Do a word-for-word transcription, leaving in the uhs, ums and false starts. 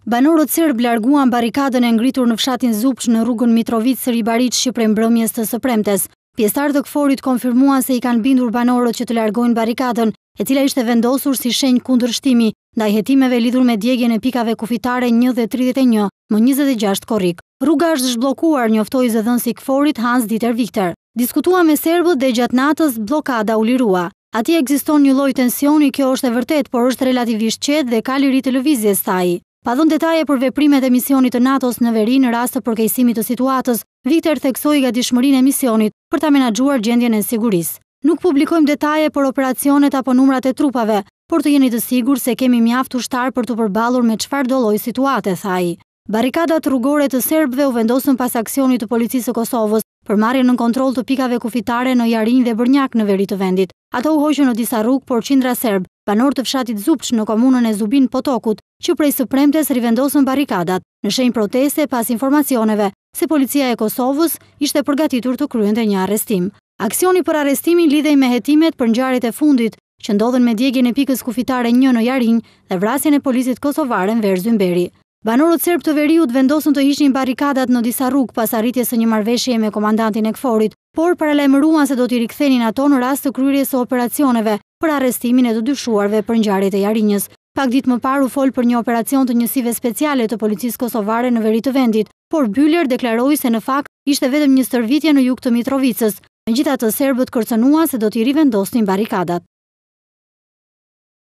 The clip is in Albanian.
Banorët serb larguan barikadën e ngritur në fshatin Zupç në rrugën Mitrovic-Ribariç Shqipëri mbrëmjes të së premtes. Pjesëtarët e Kforit konfirmuan se i kanë bindur banorët që të largojnë barikadën, e cila ishte vendosur si shenjë kundërshtimi ndaj hetimeve lidhur me djegjen e pikave kufitare një dhe tridhjetë e një më njëzet e gjashtë korrik. Rruga është zhbllokuar, njoftoi zëdhënësi i Kforit Hans Dieter Viktor. Diskutua me serbët dhe gjatë natës bllokada u lirua. Atje ekziston një lloj tensioni, kjo është e vërtet, por është relativisht qetë dhe ka liri të lëvizjes, thaj. Pa dhënë detaje për veprimet e misionit të NATO-s në veri në rast të përkeqësimit të situatës, Viktor theksoi gatishmërinë e misionit për ta menaxhuar gjendjen e sigurisë. Nuk publikojmë detaje për operacionet apo numrat e trupave, por të jeni të sigurt se kemi mjaft ushtar për të përballur me çfarëdo lloj situate, thaj. Barikadat rrugore të serbëve u vendosën pas aksionit të policisë së Kosovës për marrjen në kontroll të pikave kufitare në Arrin dhe Brnjak në veri të vendit. Ato u hoqën në disa rrugë, por qindra serb, banor të fshatit Zupç në komunën e Zubin Potokut, që prej së premtes rivendosën barikadat, në shenjë proteste pas informacioneve se policia e Kosovës ishte përgatitur të kryente një arrestim. Aksioni për arrestimin lidhej me hetimet për ngjarjet e fundit që ndodhen me djegjen e pikës kufitare një në Arrin dhe vrasjen e polisit kosovar Enver Zymberi. Banorët serb të veriut vendosën të hiqnin barikadat në disa rrugë pas arritjes së një marrëveshjeje me komandantin e Kforit, por paralajmëruan se do t'i rikthenin ato në rast të kryerjes së operacioneve për arrestimin e të dyshuarve për ngjarjet e Jarinjës. Pak ditë më parë u fol për një operacion të njësive speciale të policisë kosovare në veri të vendit, por Byller deklaroi se në fakt ishte vetëm një stërvitje në jug të Mitrovicës. Megjithatë, serbët kërcënuan se do t'i rivendosnin barikadat.